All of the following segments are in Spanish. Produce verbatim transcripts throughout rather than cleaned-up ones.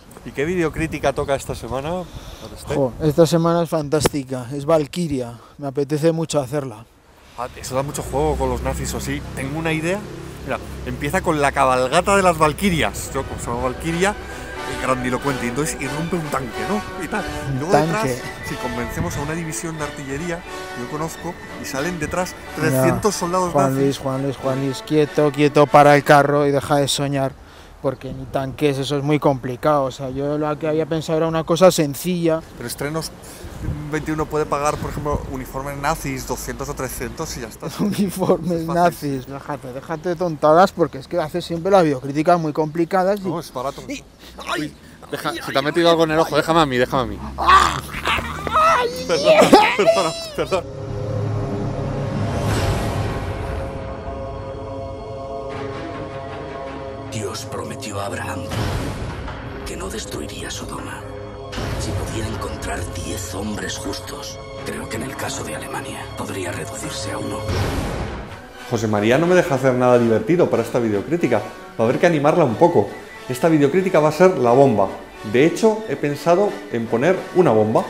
¿Y qué videocrítica toca esta semana? Jo, esta semana es fantástica, es Valkyria, me apetece mucho hacerla. Ah, eso da mucho juego con los nazis o así. Tengo una idea. Mira, empieza con la cabalgata de las Valquirias. Yo, como se llama Valkyria, grandilocuente. Y entonces irrumpe un tanque, ¿no? Y tal. Y luego tanque. detrás, si convencemos a una división de artillería, que yo conozco, y salen detrás trescientos Mira, soldados Juan nazis. Luis, Juan Luis, Juan Luis, quieto, quieto, para el carro y deja de soñar. Porque ni tanques, eso es muy complicado. O sea, yo lo que había pensado era una cosa sencilla. Pero estrenos veintiuno puede pagar, por ejemplo, uniformes nazis doscientos o trescientos y ya está. Uniformes nazis. Déjate, déjate de tontadas porque es que haces siempre las videocríticas muy complicadas. Y... No, es barato. Y... Uy, deja, si te ha metido algo en el ojo, déjame a mí, déjame a mí. Perdona, perdona, perdona. Dios prometió a Abraham que no destruiría Sodoma si podía encontrar diez hombres justos. Creo que en el caso de Alemania podría reducirse a uno. José María no me deja hacer nada divertido para esta videocrítica. Va a haber que animarla un poco. Esta videocrítica va a ser la bomba. De hecho, he pensado en poner una bomba.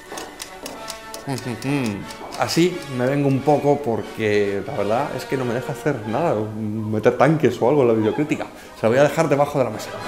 Así me vengo un poco porque la verdad es que no me deja hacer nada, meter tanques o algo en la videocrítica. Se la voy a dejar debajo de la mesa.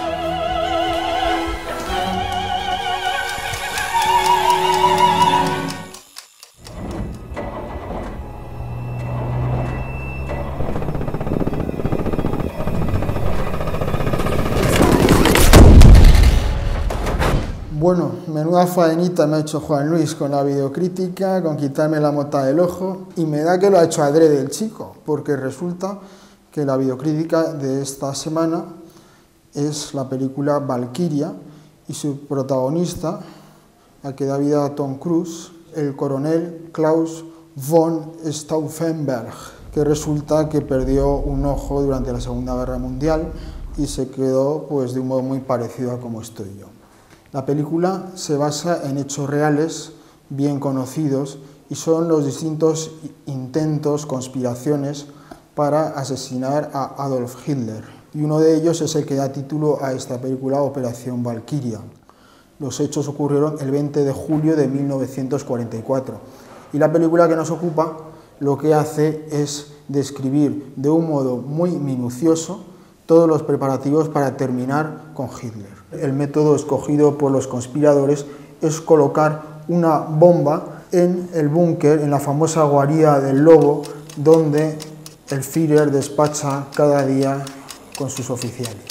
Bueno, menuda faenita me ha hecho Juan Luis con la videocrítica, con quitarme la mota del ojo, y me da que lo ha hecho adrede el chico, porque resulta que la videocrítica de esta semana es la película Valkyria y su protagonista, a que da vida a Tom Cruise, el coronel Klaus von Stauffenberg, que resulta que perdió un ojo durante la Segunda Guerra Mundial y se quedó pues de un modo muy parecido a como estoy yo. La película se basa en hechos reales, bien conocidos, y son los distintos intentos, conspiraciones, para asesinar a Adolf Hitler. Y uno de ellos es el que da título a esta película, Operación Valkyria. Los hechos ocurrieron el veinte de julio de mil novecientos cuarenta y cuatro. Y la película que nos ocupa lo que hace es describir de un modo muy minucioso todos los preparativos para terminar con Hitler. El método escogido por los conspiradores es colocar una bomba en el búnker, en la famosa guarida del lobo, donde el Führer despacha cada día con sus oficiales.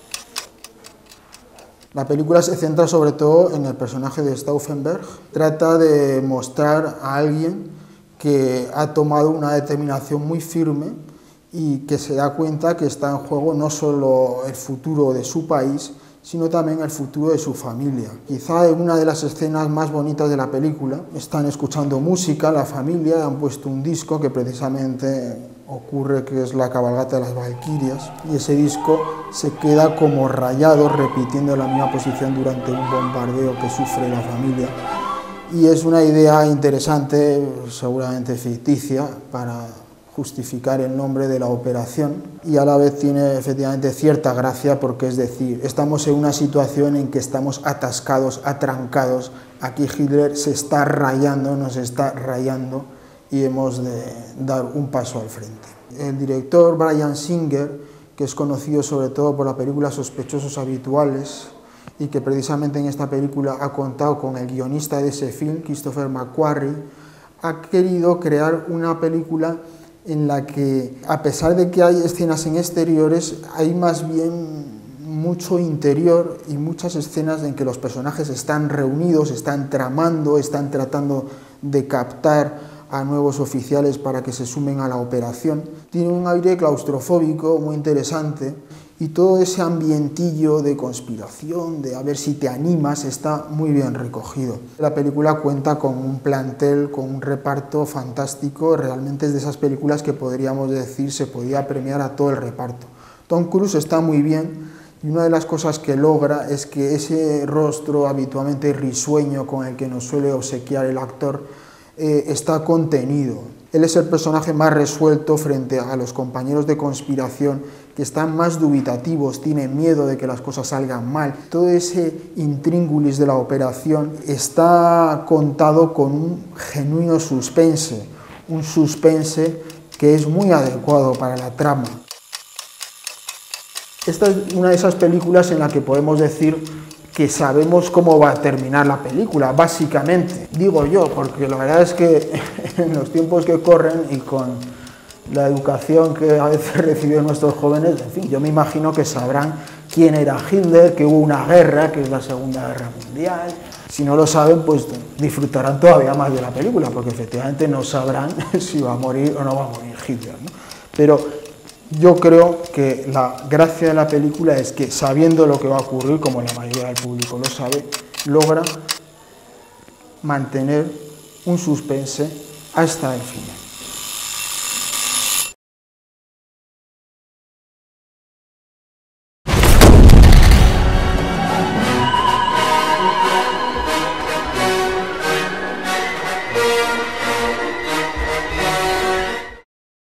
La película se centra sobre todo en el personaje de Stauffenberg. Trata de mostrar a alguien que ha tomado una determinación muy firme y que se da cuenta que está en juego no solo el futuro de su país, sino también el futuro de su familia. Quizá en una de las escenas más bonitas de la película están escuchando música, la familia, han puesto un disco que precisamente ocurre que es la cabalgata de las Valquirias, y ese disco se queda como rayado, repitiendo la misma posición durante un bombardeo que sufre la familia. Y es una idea interesante, seguramente ficticia, para justificar el nombre de la operación, y a la vez tiene efectivamente cierta gracia porque, es decir, estamos en una situación en que estamos atascados, atrancados, aquí Hitler se está rayando, nos está rayando y hemos de dar un paso al frente. El director Bryan Singer, que es conocido sobre todo por la película Sospechosos Habituales, y que precisamente en esta película ha contado con el guionista de ese film, Christopher McQuarrie, ha querido crear una película en la que, a pesar de que hay escenas en exteriores, hay más bien mucho interior y muchas escenas en que los personajes están reunidos, están tramando, están tratando de captar a nuevos oficiales para que se sumen a la operación. Tiene un aire claustrofóbico muy interesante y todo ese ambientillo de conspiración, de a ver si te animas, está muy bien recogido. La película cuenta con un plantel, con un reparto fantástico, realmente es de esas películas que podríamos decir se podía premiar a todo el reparto. Tom Cruise está muy bien y una de las cosas que logra es que ese rostro habitualmente risueño con el que nos suele obsequiar el actor eh, está contenido. Él es el personaje más resuelto frente a los compañeros de conspiración que están más dubitativos, tienen miedo de que las cosas salgan mal. Todo ese intríngulis de la operación está contado con un genuino suspense, un suspense que es muy adecuado para la trama. Esta es una de esas películas en la que podemos decir que sabemos cómo va a terminar la película, básicamente. Digo yo, porque la verdad es que en los tiempos que corren y con la educación que a veces reciben nuestros jóvenes, en fin, yo me imagino que sabrán quién era Hitler, que hubo una guerra, que es la Segunda Guerra Mundial. Si no lo saben, pues disfrutarán todavía más de la película, porque efectivamente no sabrán si va a morir o no va a morir Hitler, ¿no? Pero yo creo que la gracia de la película es que, sabiendo lo que va a ocurrir, como la mayoría del público lo sabe, logra mantener un suspense hasta el final.